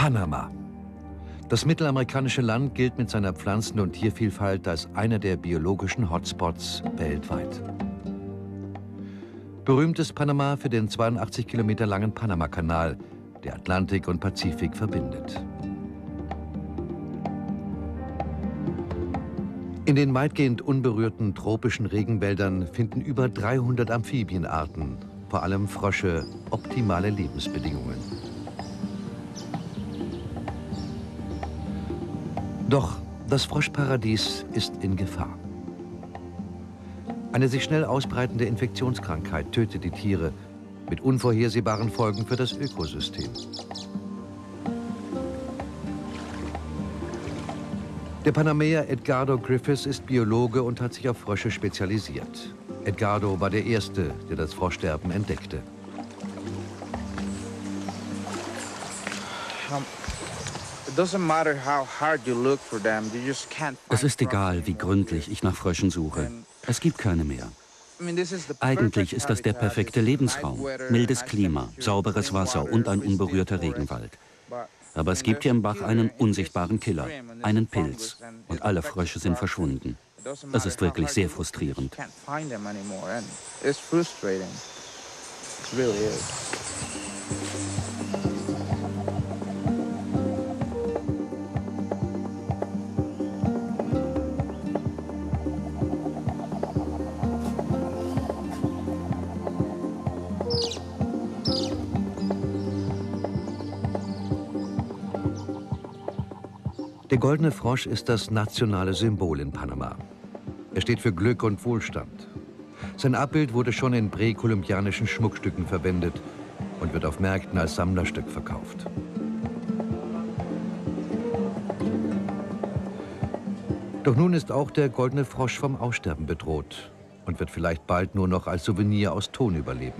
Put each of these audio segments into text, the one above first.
Panama. Das mittelamerikanische Land gilt mit seiner Pflanzen- und Tiervielfalt als einer der biologischen Hotspots weltweit. Berühmt ist Panama für den 82 Kilometer langen Panamakanal, der Atlantik und Pazifik verbindet. In den weitgehend unberührten tropischen Regenwäldern finden über 300 Amphibienarten, vor allem Frösche, optimale Lebensbedingungen. Doch das Froschparadies ist in Gefahr. Eine sich schnell ausbreitende Infektionskrankheit tötet die Tiere mit unvorhersehbaren Folgen für das Ökosystem. Der Panamäer Edgardo Griffiths ist Biologe und hat sich auf Frösche spezialisiert. Edgardo war der Erste, der das Froschsterben entdeckte. Es ist egal, wie gründlich ich nach Fröschen suche. Es gibt keine mehr. Eigentlich ist das der perfekte Lebensraum. Mildes Klima, sauberes Wasser und ein unberührter Regenwald. Aber es gibt hier im Bach einen unsichtbaren Killer, einen Pilz. Und alle Frösche sind verschwunden. Das ist wirklich sehr frustrierend. Der goldene Frosch ist das nationale Symbol in Panama. Er steht für Glück und Wohlstand. Sein Abbild wurde schon in präkolumbianischen Schmuckstücken verwendet und wird auf Märkten als Sammlerstück verkauft. Doch nun ist auch der goldene Frosch vom Aussterben bedroht und wird vielleicht bald nur noch als Souvenir aus Ton überleben.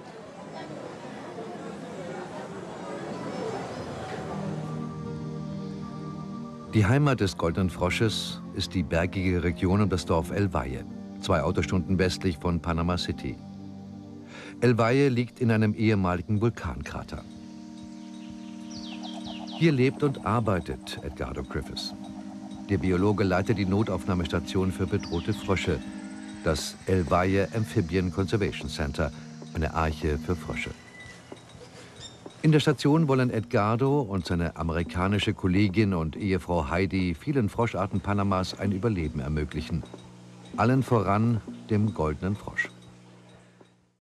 Die Heimat des goldenen Frosches ist die bergige Region um das Dorf El Valle, 2 Autostunden westlich von Panama City. El Valle liegt in einem ehemaligen Vulkankrater. Hier lebt und arbeitet Edgardo Griffiths. Der Biologe leitet die Notaufnahmestation für bedrohte Frösche, das El Valle Amphibian Conservation Center, eine Arche für Frösche. In der Station wollen Edgardo und seine amerikanische Kollegin und Ehefrau Heidi vielen Froscharten Panamas ein Überleben ermöglichen. Allen voran dem goldenen Frosch.